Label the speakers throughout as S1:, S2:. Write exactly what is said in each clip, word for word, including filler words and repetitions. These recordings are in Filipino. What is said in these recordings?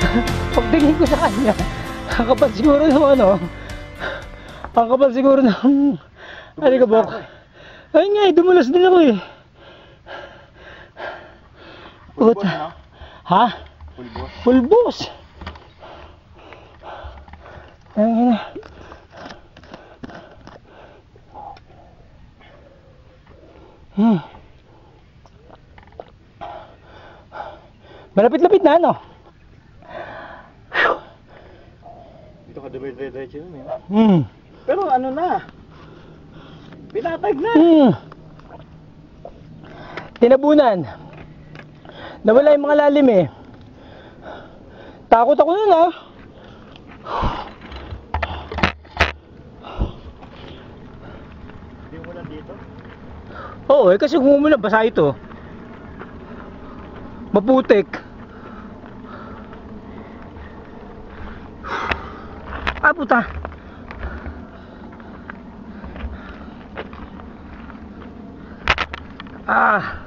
S1: Pagtingin ko sa kanya, ang kapal siguro ng ano, ang kapal siguro ng alikabok. Ayun nga eh, dumulas din ako eh.
S2: Pulbos, no?
S1: Ha?
S2: Pulbos.
S1: Pulbos. Ayun nga. Hmm. Malapit-lapit na ano?
S2: Dito ka dumidre-diretso yun eh.
S1: Hmm.
S2: Pero ano na? Pinatag na.
S1: Hmm. Tinabunan. Nawala yung mga lalim eh. Takot ako nun ah.
S2: Hindi mo lang dito?
S1: Oo eh, kasi kung umulan, basa ito. Maputik. Ah, puta. Ah.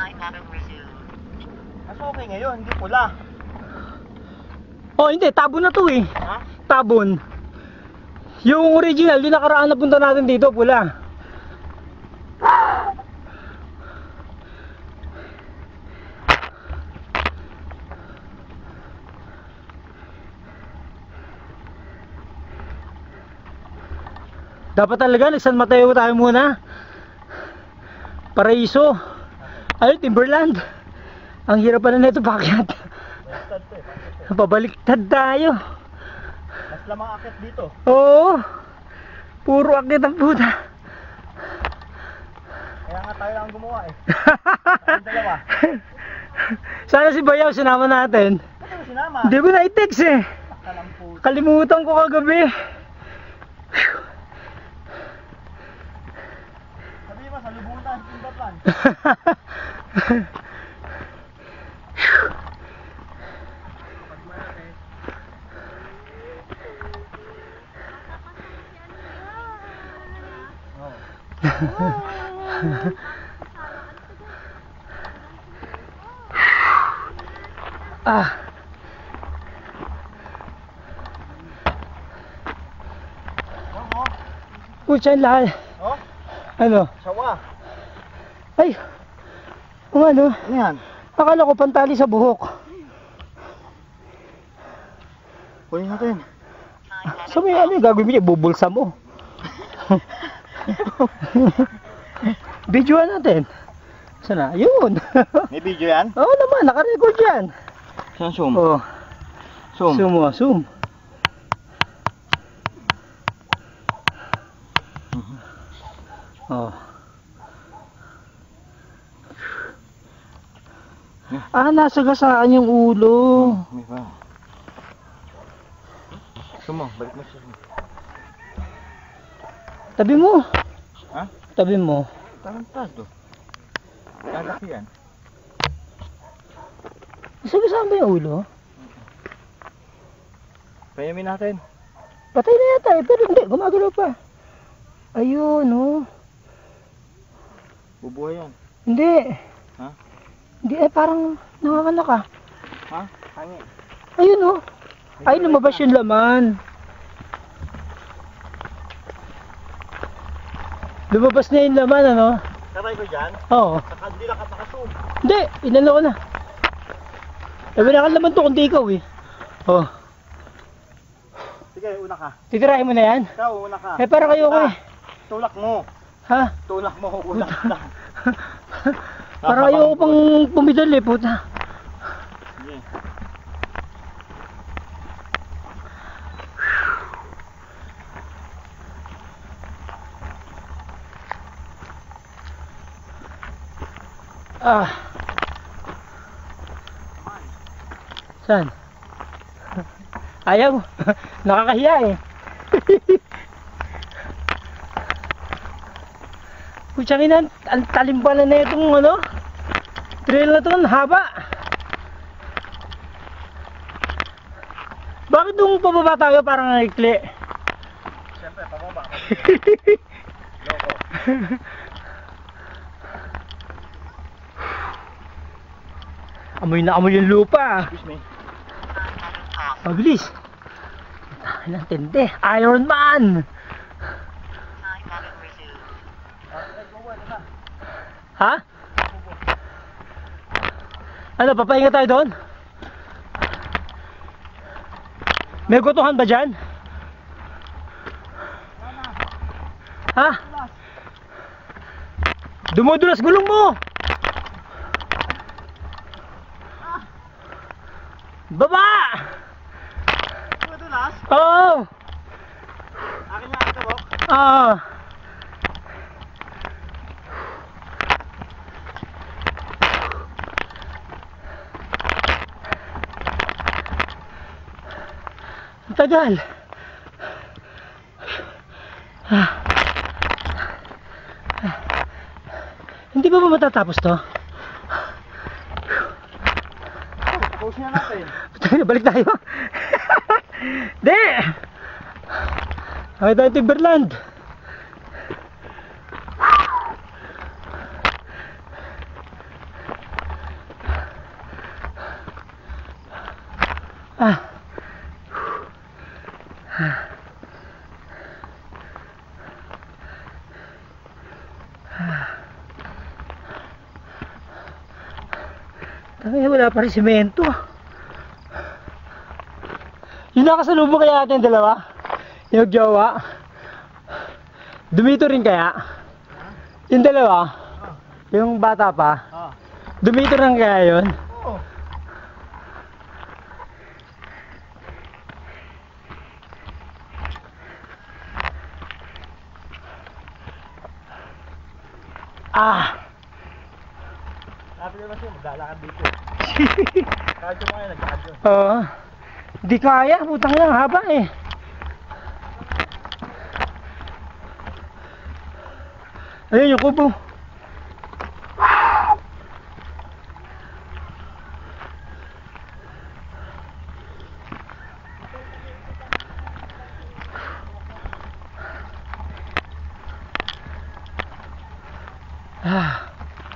S2: Mas okay ngayon, hindi pula.
S1: Oh, hindi. Tabon na to eh.
S2: Ha?
S1: Tabon. Yung original, yung nakaraan na punta natin dito, pula. Dapat talaga nag-San Mateo tayo muna. Paraiso. Ay, Timberland. Ang hirap pa na nito pakyat. Pabaliktad tayo.
S2: Mas lamang akit dito.
S1: Oo. Puro akit ang puta.
S2: Kaya nga tayo lang gumawa eh. Ang dalawa.
S1: Sana si Bayaw sinama natin.
S2: Ano sinama?
S1: Hindi ko na i-text eh.
S2: Kalampu.
S1: Kalimutan ko kagabi.
S2: Sabi mo, sa lubunan, Timberland.
S1: Ah. Pucha yung lahal.
S2: Oh?
S1: Ano?
S2: Sawa.
S1: Ay. Kung ano?
S2: Ano yan?
S1: Akala ko pantali sa buhok.
S2: Kunin natin.
S1: So may ano yung gagawin mo? Ibubulsa mo. Videoan natin. Sana? Yun.
S2: May video yan?
S1: Oo naman, naka-record yan.
S2: Saan zoom?
S1: Oh.
S2: Zoom.
S1: Zoom mo, zoom. Oh. Ah, nasa gasaan yung ulo.
S2: May pa. Zoom mo, balik mo siya.
S1: Tabi mo.
S2: Ha?
S1: Tabi mo.
S2: Tarantado. Lalaki yan.
S1: Nasa gasaan ba yung ulo?
S2: Payamin natin.
S1: Patay na yata eh, pero hindi, gumagalaw pa. Ayun, oh.
S2: Bubuhay yan.
S1: Hindi.
S2: Ha?
S1: Hindi, eh, parang nakakana ka.
S2: Ha? Hangi.
S1: Ayun, oh. Ay, lumabas yung laman. Lumabas na yung laman, ano?
S2: Taray ko dyan?
S1: Oo.
S2: Saka hindi na katakasun.
S1: Hindi, inano ko na. Sabi na ka laman to, kundi ikaw eh. Oh.
S2: Sige, una ka.
S1: Titirahin mo na yan?
S2: Ikaw, una ka.
S1: Eh, para kayo ko eh.
S2: Tulak mo.
S1: Ha?
S2: Tulak mo, ulak na.
S1: Para kayo ko pang pumidal eh, puta.
S2: Sige.
S1: Ah. Saan? Ayaw. Nakakahiya eh. Putsangin na, ang talimbalan na itong ano, trail na ito, ang haba. Bakit nung pababa tayo parang naikli?
S2: Siyempre, pababa. Loko.
S1: Amoy na amoy yung lupa.
S2: Excuse me.
S1: Mabilis. Ang tindi. Iron Man. Ha? Ano, papahinga tayo doon? May gutuhan ba dyan? Ha? Dumudulas gulong mo! Baba!
S2: Dumudulas?
S1: Oo!
S2: Akin nga ito, Bok.
S1: Oo! Ang tagal! Ah. Ah. Hindi ba ba matatapos to?
S2: Tapos na natin.
S1: Balik tayo. Di! Ay tayo Timberland. Ah. Ah. Ay, wala pa rin simento. Yung nakasalubong kaya natin dalawa? Yung jowa? Dumito rin kaya? Yung dalawa? Yung bata pa?
S2: Ah.
S1: Dumito rin kaya yun?
S2: Oo.
S1: Ah!
S2: Sabi naman siya, maglalakad dito. Kadyo mo kayo, nagkadyo.
S1: Oo. Di kaya, putang lang, haba eh. Ayun yung kubo. Ah.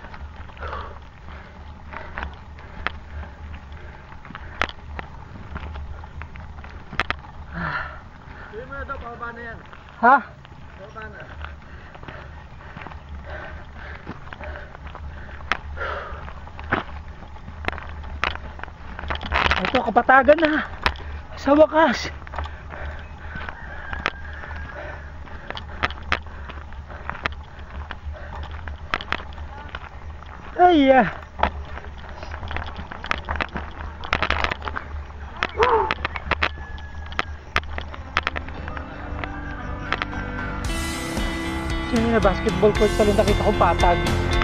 S2: Hindi mo na daw, pababa na yan.
S1: Ha?
S2: Pababa na.
S1: Ito, kapatagan na. Sa wakas. Ay, ah. Yung na basketball court pala nakita kong patag.